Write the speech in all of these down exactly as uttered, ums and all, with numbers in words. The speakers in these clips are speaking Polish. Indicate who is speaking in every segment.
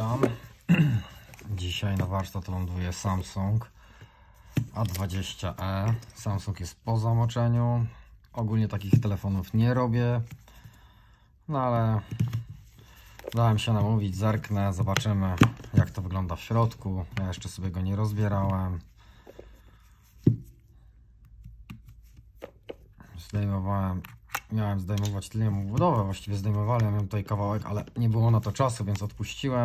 Speaker 1: witam. Dzisiaj na warsztat ląduje Samsung A dwadzieścia e. Samsung jest po zamoczeniu. Ogólnie takich telefonów nie robię, no ale dałem się namówić, zerknę, zobaczymy jak to wygląda w środku. Ja jeszcze sobie go nie rozbierałem. Zdejmowałem, miałem zdejmować tylną budowę, właściwie zdejmowałem ją tutaj kawałek, ale nie było na to czasu, więc odpuściłem.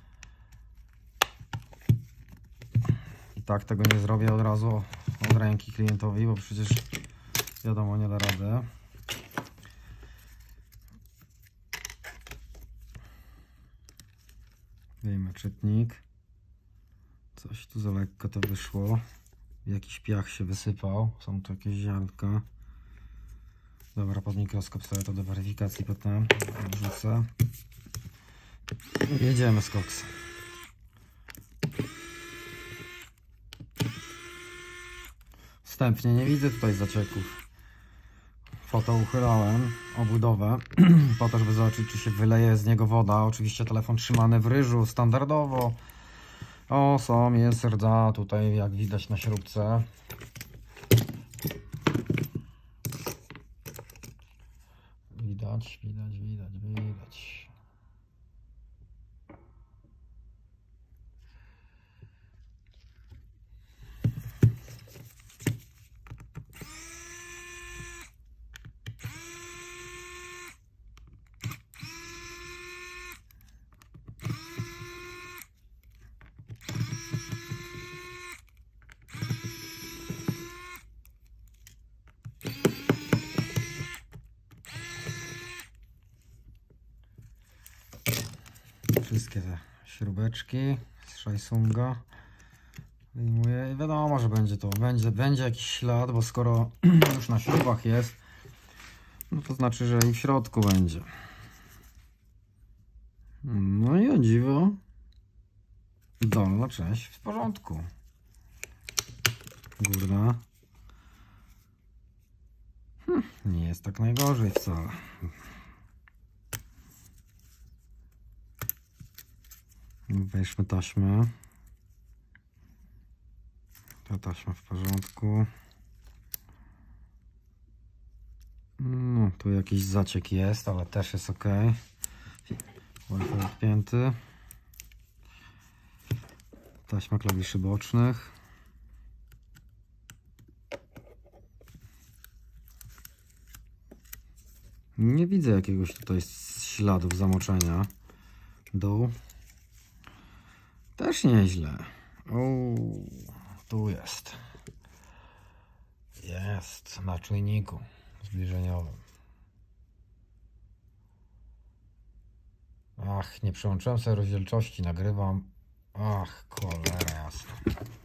Speaker 1: I tak tego nie zrobię od razu od ręki klientowi, bo przecież wiadomo, nie da rady. Wyjmę czytnik. Coś tu za lekko to wyszło. Jakiś piach się wysypał. Są tu jakieś ziarnka. Dobra, pod mikroskop sobie to do weryfikacji potem wrzucę. Jedziemy z koksem. Wstępnie nie widzę tutaj zacieków. Foto uchylałem, obudowę, po to, żeby zobaczyć, czy się wyleje z niego woda. Oczywiście telefon trzymany w ryżu, standardowo. O, są, jest rdza tutaj, jak widać na śrubce. Widać, widać, widać, widać. Wszystkie te śrubeczki z Samsunga wyjmuję i wiadomo, że będzie to, będzie, będzie jakiś ślad, bo skoro już na śrubach jest, no to znaczy, że i w środku będzie. No i o dziwo, dolna część w porządku. Górna hm, nie jest tak najgorzej wcale. Weźmy taśmę. Ta taśma w porządku. No, tu jakiś zaciek jest, ale też jest ok. Wi-Fi odpięty. Taśma klawiszy bocznych. Nie widzę jakiegoś tutaj śladów zamoczenia. Dół. Też nieźle. O, tu jest. Jest na czujniku zbliżeniowym. Ach, nie przełączyłem sobie rozdzielczości, nagrywam. Ach, cholera jasna.